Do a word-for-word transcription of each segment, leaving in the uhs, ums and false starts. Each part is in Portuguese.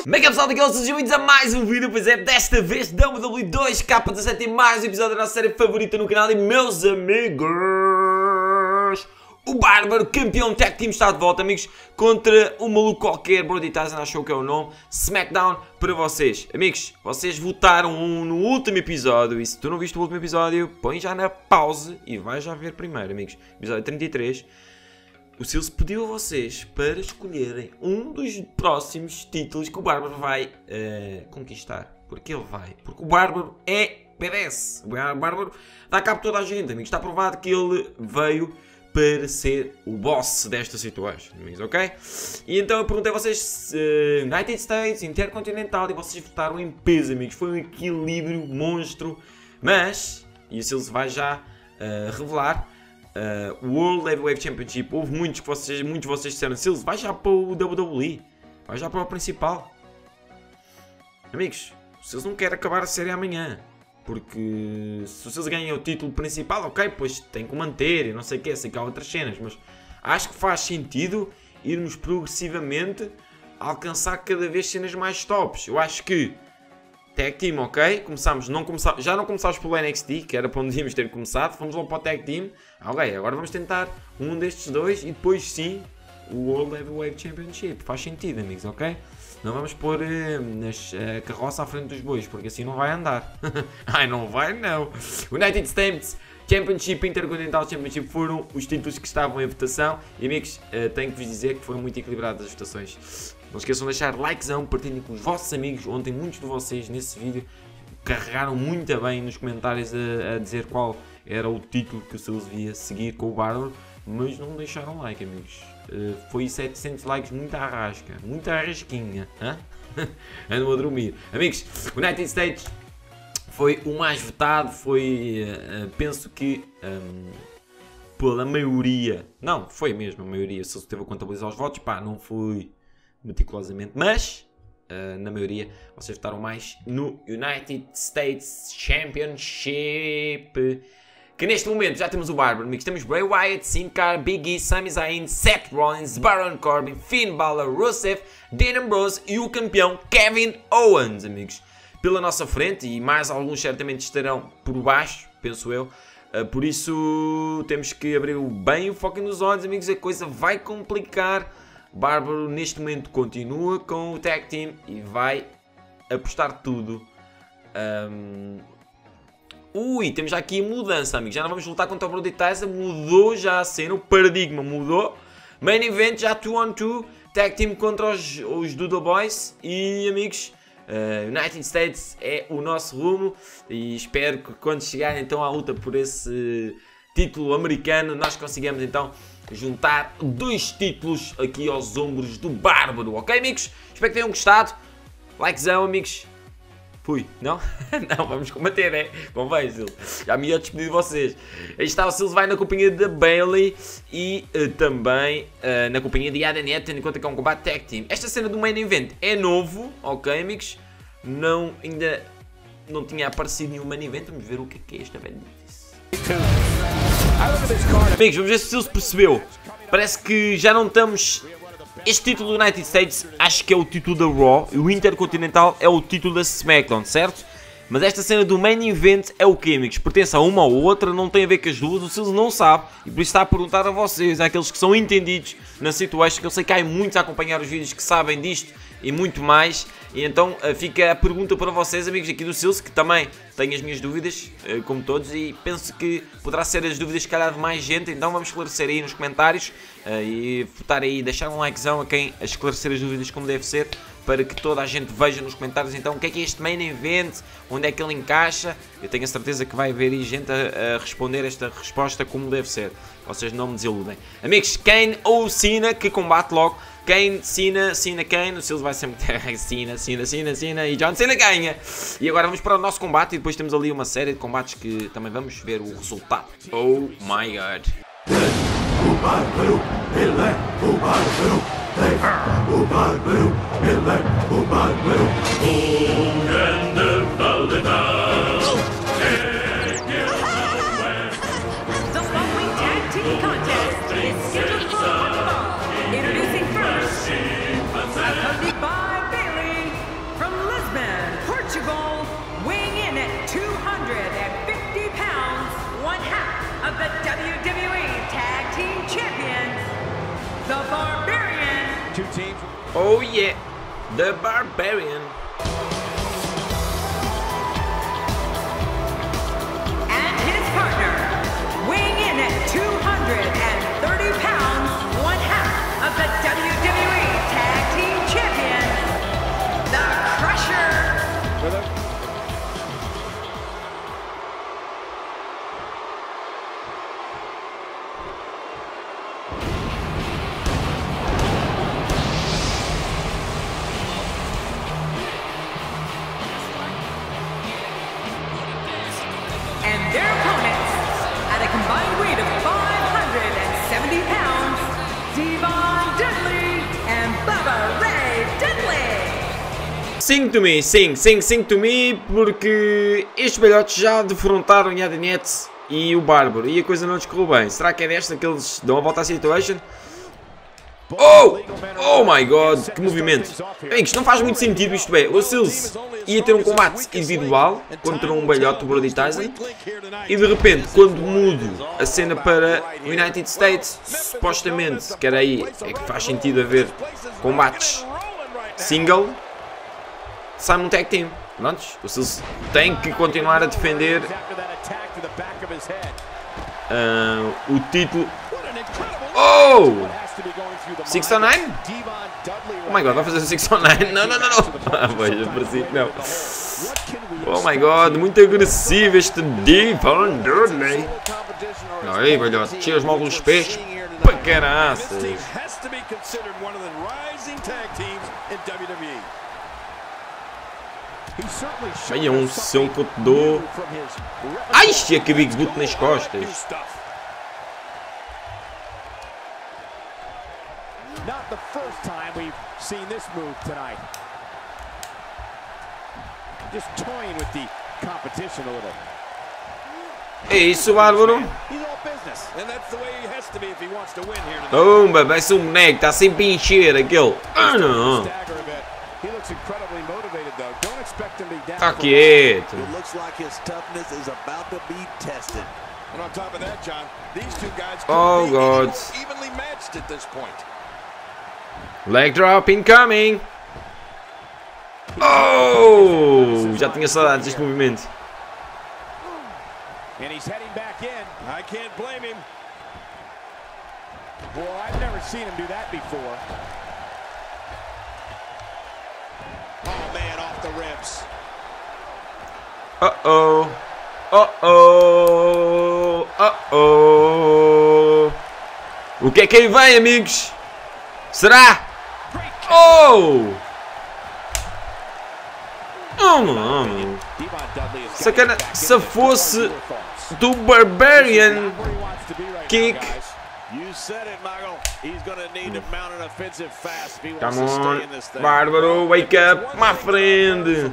Como é que é, pessoal? Daqui sejam bem-vindos a mais um vídeo, pois é, desta vez W W E dois K dezassete e mais um episódio da nossa série favorita no canal. E meus amigos, o Bárbaro, campeão tag team, está de volta, amigos, contra um maluco qualquer. Brody Tyson achou que é o nome. SmackDown para vocês. Amigos, vocês votaram um no último episódio, e se tu não viste o último episódio, põe já na pause e vai já ver primeiro, amigos. Episódio trinta e três. O Sills pediu a vocês para escolherem um dos próximos títulos que o Bárbaro vai uh, conquistar. Porque ele vai. Porque o Bárbaro é B D S. O Bárbaro dá cabo toda a gente, amigos. Está provado que ele veio para ser o boss desta situação, amigos, ok? E então eu perguntei a vocês uh, United States, Intercontinental, e vocês votaram em peso, amigos. Foi um equilíbrio monstro. Mas, e o Sills vai já uh, revelar, Uh, o World Heavyweight Championship, houve muitos que vocês, muitos de vocês disseram: Sills, vai já para o W W E, vai já para o principal. Amigos, o Sills não quer acabar a série amanhã, porque se o Sills ganha o título principal, ok, pois tem que manter e não sei o que, sei que há outras cenas, mas acho que faz sentido irmos progressivamente a alcançar cada vez cenas mais tops. Eu acho que Tag Team, ok? Começamos, não começar, já não começámos pelo N X T, que era para onde íamos ter começado. Fomos logo para o Tag Team. Ok, agora vamos tentar um destes dois e depois sim o World Heavyweight Championship. Faz sentido, amigos, ok? Não vamos pôr uh, nas, uh, carroça à frente dos bois, porque assim não vai andar. Ai, não vai não. United States Championship e Intercontinental Championship foram os títulos que estavam em votação. E, amigos, uh, tenho que vos dizer que foram muito equilibradas as votações. Não esqueçam de deixar likezão, partilhem com os vossos amigos. Ontem muitos de vocês nesse vídeo carregaram muito bem nos comentários a, a dizer qual era o título que o Sills devia seguir com o Bárbaro, mas não deixaram like, amigos. Uh, foi setecentos likes, muita arrasca, muita arrasquinha. Andam a dormir. Amigos, United States foi o mais votado, foi, uh, penso que, um, pela maioria, não, foi mesmo a maioria, se teve a contabilizar os votos, pá, não foi meticulosamente, mas uh, na maioria vocês votaram mais no United States Championship, que neste momento já temos o Bárbaro, amigos. Temos Bray Wyatt, Sin Cara, Big E, Sami Zayn, Seth Rollins, Baron Corbin, Finn Balor, Rusev, Dean Ambrose e o campeão Kevin Owens, amigos, pela nossa frente, e mais alguns certamente estarão por baixo, penso eu. Uh, por isso temos que abrir bem o foco nos olhos, amigos. A coisa vai complicar. Bárbaro neste momento continua com o Tag Team e vai apostar tudo. Um... Ui, temos já aqui mudança, amigos. Já não vamos lutar contra o Brody Tyson. Mudou já a cena, o paradigma mudou. Main Event já dois on dois. Tag Team contra os, os Doodle Boys. E, amigos, uh, United States é o nosso rumo. E espero que quando chegar então à luta por esse título americano, nós consigamos então juntar dois títulos aqui aos ombros do Bárbaro, ok, amigos? Espero que tenham gostado. Likezão, amigos. Fui, não? Não, vamos combater, né? Convém, Sills. Já me ia despedir de vocês. Aí está, o Sills vai na companhia da Bayley e uh, também uh, na companhia de Adanet, tendo em conta que é um combate tag team. Esta cena do main event é novo, ok, amigos? Não, ainda não tinha aparecido nenhum main event. Vamos ver o que é que é esta velha. Amigos, vamos ver se o Sills percebeu. Parece que já não estamos... Este título do United States acho que é o título da Raw e o Intercontinental é o título da SmackDown, certo? Mas esta cena do Main Event é o quê, amigos? Pertence a uma ou outra, não tem a ver com as duas, o Sills não sabe. E por isso está a perguntar a vocês, àqueles que são entendidos na situação, que eu sei que há muitos a acompanhar os vídeos que sabem disto e muito mais. E então fica a pergunta para vocês, amigos aqui do Sills, que também tenho as minhas dúvidas, como todos, e penso que poderá ser as dúvidas se calhar de mais gente. Então vamos esclarecer aí nos comentários e votar aí, deixar um likezão a quem a esclarecer as dúvidas como deve ser, para que toda a gente veja nos comentários então o que é que é este main event, onde é que ele encaixa. Eu tenho a certeza que vai haver aí gente a, a responder esta resposta como deve ser. Vocês não me desiludem. Amigos, Kane ou Cena, que combate logo. Kane, Cena, Cena, Kane. O Sills vai sempre Cena, Cena, Cena, Cena e John Cena ganha. E agora vamos para o nosso combate e depois temos ali uma série de combates que também vamos ver o resultado. Oh my god. O Bárbaro, ele é o Bárbaro, o Bárbaro, ele é o Bárbaro. O grande valedão, The following tag team contest is scheduled for one fall. Introducing first, accompanied by Bayley Oh yeah, the Barbarian. And his partner, weighing in at two hundred thirty pounds, one half of the W W E Tag Team Champions, the Crusher. And their opponents, at a combined weight of five hundred seventy pounds, Devon Dudley and Bubba Ray Dudley. Sing to me, sing, sing, sing to me, porque estes velhotes já defrontaram o Yadinet e o Bárbaro e a coisa não lhes correu bem. Será que é desta que eles dão a volta à situation? Oh! Oh my god, que movimento! Amigos, não faz muito sentido isto é. O Sills ia ter um combate individual contra um velhote do Brody Tyson e de repente, quando mudo a cena para United States, supostamente, que era aí, é que faz sentido haver combates single, sai um tag team. Prontos, o Sills tem que continuar a defender uh, o título. Oh! six oh nine? Oh my god, vai fazer o six oh nine? Não, não, não, não. Ah, pois, eu parecia que não. Oh my god, muito agressivo este Devon Dudley. Aí, velhote, tira os mal dos pés. Para caraças. Aí é um som que eu te dou. Ai, é que Big Boot nas costas. Not the first time we've seen this move tonight. Just toying with the competition a little. É isso, Bárbaro. He's all business, and that's the way he has to be if he wants to win here tonight. Pumba, vai ser um boneco, está sempre a encher aquele. Ah, não. He looks incredibly motivated though. Don't expect him to be down. Está quieto. It looks like his toughness is about to be tested. And on top of that, John, these two guys Oh could be god. evenly matched at this point. Leg drop incoming. Oh! Já tinha saudades deste movimento. And he's heading back in. I can't blame him. Well, I've never seen him do that before. Oh man, off the ribs. Uh-oh. Uh-oh. Uh-oh. O que é que aí vem, amigos? Será? Oh! Oh, mano. Sacana, se fosse do Barbarian Kick. Come on, Bárbaro, wake up, my friend.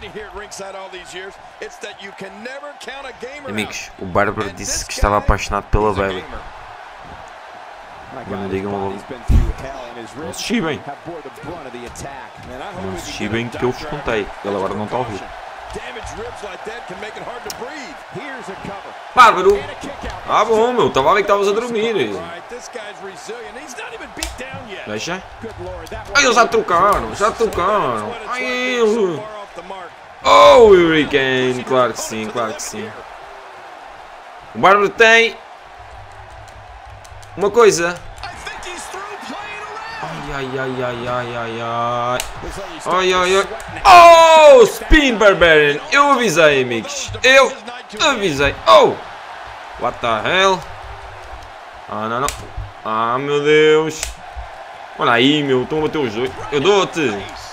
Amigos, o Bárbaro disse que estava apaixonado pela Bailey. Não digam logo. Não se chibem. Não se chibem que eu vos contei. Ele agora não está a ouvir. Bárbaro! Ah bom, meu. Estava a ver que estavas a dormir. Deixa. Ai, eles já trocaram. Já trocaram. Ai, ele. Oh, Hurricane. Claro que sim, claro que sim. O Bárbaro tem uma coisa. Ai, ai, ai, ai, ai, ai, ai. Ai, ai, ai. Oh, Spin Barbarian. Eu avisei, amigos. Eu avisei. Oh. What the hell? Ah, não, não. Ah, meu Deus. Olha aí, meu. Estão a bater os dois. Eu dou-te.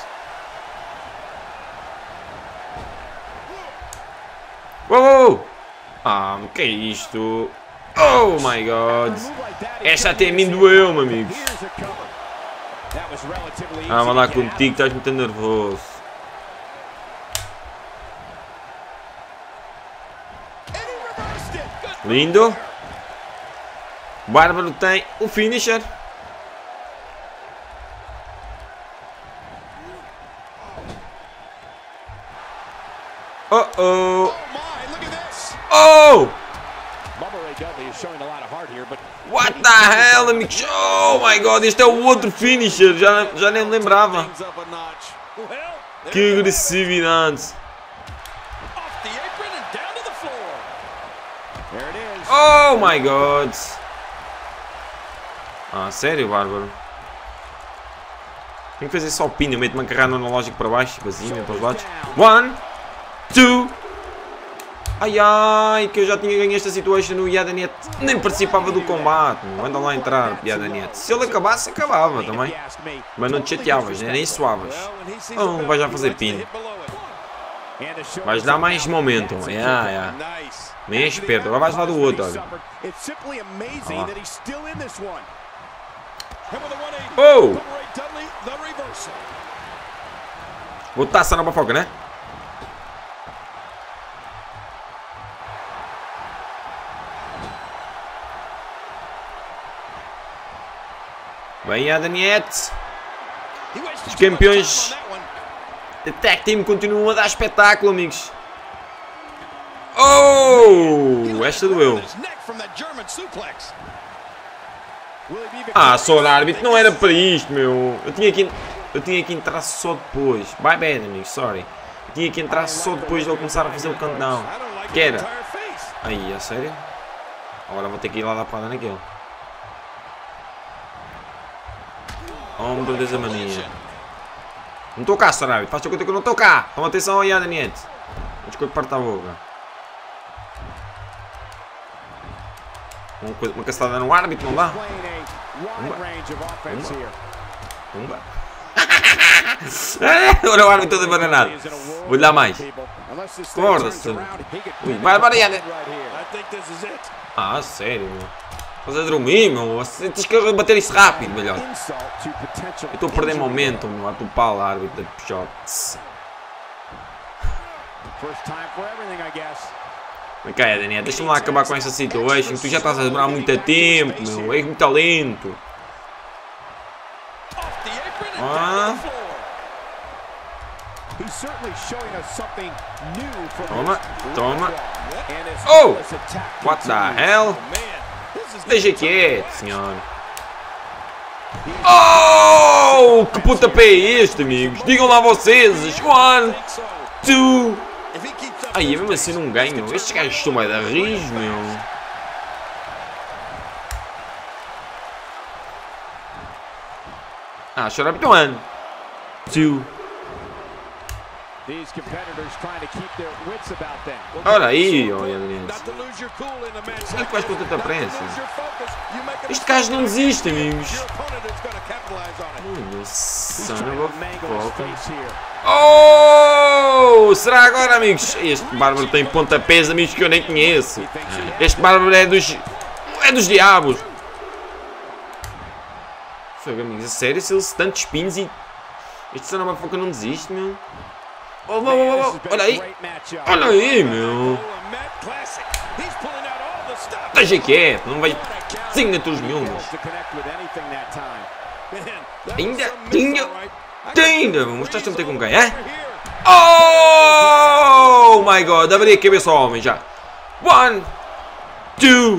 Uou, uou. Ah, o que é isto? Oh my god. Esta até a mim doeu-me, amigos. Ah, vai lá contigo, estás muito nervoso. Lindo. O Bárbaro tem o finisher. Oh oh. Oh! What the hell, amigos? Oh my god, este é o outro finisher. Já, já nem me lembrava. Que agressividade. Oh my god. Ah, sério, bárbaro? Tenho que fazer só o pin, eu meto uma carrada analógica para baixo, vazio, para os lados. One, two. Ai ai, que eu já tinha ganho esta situation no Yadanet. Nem participava do combate. Manda lá entrar, Yadanet. Se ele acabasse, acabava também. Mas não te chateavas, né? Nem suavas. Oh, vai já fazer pin. Vais dar mais momento. Yeah, yeah. Nem é esperto. Agora vais lá do outro, olha. Oh! Vou taça na bafoca, né? Vem a Daniette. Os campeões da Tag Team continuam a dar espetáculo, amigos. Oh! Esta doeu. Ah, só o árbitro, não era para isto, meu. Eu tinha que, eu tinha que entrar só depois. Bye bad, amigos, sorry. Eu tinha que entrar só depois de ele começar a fazer o countdown. Que era? Aí, a sério? Agora vou ter que ir lá dar para naquele. Oh, meu Deus, a mania. Não estou cá, senhor árbitro. Faz de conta que eu não estou cá. Toma atenção aí, Daniete. Antes que eu te parta a boca. Uma, coisa, uma castada no árbitro, não dá? Pumba. Pumba. Pumba. Agora o árbitro todo abananado. Vou-lhe dar mais. Acorda-se. Vai, vai, vai. Ah, sério, meu. Estás a dormir, meu. Tens que bater isso rápido, melhor. Eu estou a perder momento, meu. A topar o árbitro de shots. Vem cá, Daniel. Deixa-me lá acabar com essa situation. Tu já estás a demorar muito tempo, meu. És muito lento. Ah. Toma, toma. Oh! What the hell? Deixa quieto, senhor. Oh! Que pontapé é este, amigos? Digam lá vocês. One, two. Ai, mesmo assim não ganho. Estes gajos estão a dar riso, meu. Ah, shut up. One, two. Olha aí, olha ali. Será que vais com tanta pressa? Este gajo não desiste, amigos. Oh! Será agora, amigos? Este bárbaro tem pontapés, amigos, que eu nem conheço. Este bárbaro é dos... é dos diabos. Fogo, amigos, a sério, se eles tantos spins e... Este Son of a Foca não desiste, meu. Oh, oh, oh, oh. Olha aí. Olha aí, meu. Deixa quieto, não vai signaturas nenhumas. Ainda, ainda, ainda. Mostraste a meter com quem, é? Oh my god, abri a cabeça ao homem já. One, two.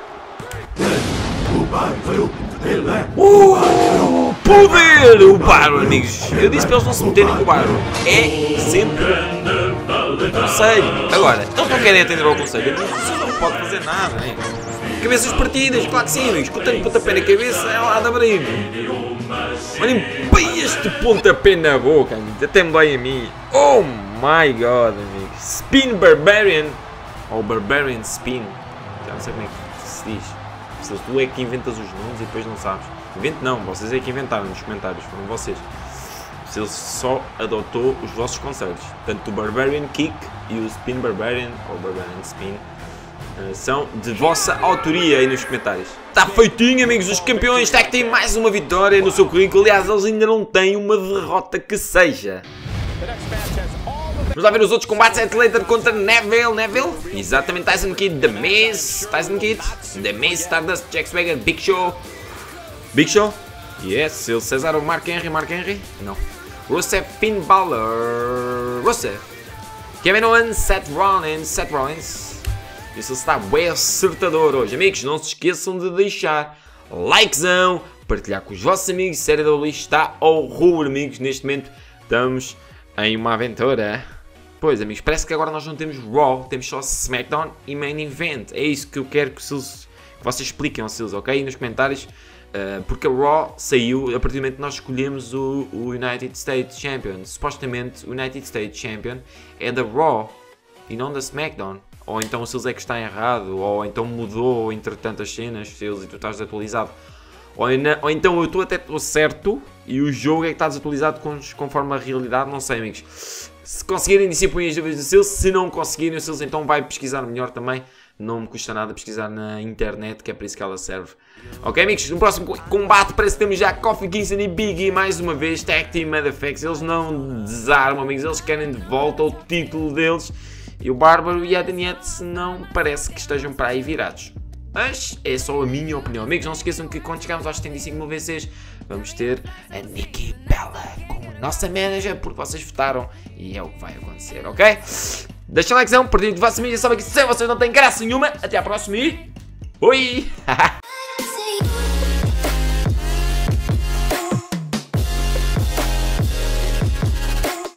Uh, poder! O bárbaro, amigos. Eu disse para eles não se meterem com o bárbaro. É sempre conselho. Agora, eles não querem atender ao conselho. Vocês não podem fazer nada, né? Cabeças partidas, claro que sim, amigos. Com tanto pontapé na cabeça, é lá de abrir. Olhem bem este pontapé na boca, amigos. Até me dói a mim. Oh my god, amigos. Spin Barbarian. Ou Barbarian Spin. Já não sei como é que se diz. Se tu é que inventas os nomes e depois não sabes. Invento não, vocês é que inventaram nos comentários, foram vocês. Se ele só adotou os vossos conselhos. Tanto o Barbarian Kick e o Spin Barbarian, ou Barbarian Spin, uh, são de vossa autoria aí nos comentários. Está feitinho, amigos, os campeões Tag Team, mais uma vitória no seu currículo. Aliás, eles ainda não têm uma derrota que seja. Vamos lá ver os outros combates. Heath Slater contra Neville. Neville? Exatamente. Tyson Kidd, The Miz. Tyson Kidd, The Miz, Stardust, Jack Swagger, Big Show. Big Show? Yes. El Cesaro, Mark Henry. Mark Henry? Não. Rusev, Finn Balor. Rusev. Kevin Owens, Seth Rollins. Seth Rollins. Isso está bem acertador hoje. Amigos, não se esqueçam de deixar likezão, partilhar com os vossos amigos. A série da W W E está ao rubro, amigos. Neste momento estamos em uma aventura. Pois, amigos, parece que agora nós não temos Raw, temos só SmackDown e Main Event. É isso que eu quero que, seus, que vocês expliquem aos seus, ok? E nos comentários, uh, porque a Raw saiu a partir do momento que nós escolhemos o, o United States Champion. Supostamente, o United States Champion é da Raw e não da SmackDown. Ou então o seus é que está errado, ou então mudou entre tantas cenas, seus, e tu estás desatualizado. Ou, ou então eu estou até estou certo e o jogo é que está desatualizado conforme a realidade, não sei, amigos. Se conseguirem, discipulem as dúvidas do seus. Se não conseguirem os seus, então vai pesquisar melhor também. Não me custa nada pesquisar na internet, que é para isso que ela serve. Ok, amigos? No próximo combate parece que temos já Kofi Kingston e Big E mais uma vez. Tag Team Motherfuckers. Eles não desarmam, amigos. Eles querem de volta o título deles. E o Bárbaro e a Daniette não parece que estejam para aí virados. Mas é só a minha opinião. Amigos, não se esqueçam que quando chegarmos aos setenta e cinco mil V Cs, vamos ter a Nikki Bella como nossa manager, porque vocês votaram e é o que vai acontecer, ok? Deixem likezão, partilhem de vossa mídia, sabem que sem vocês não tem graça nenhuma. Até à próxima e... Oi!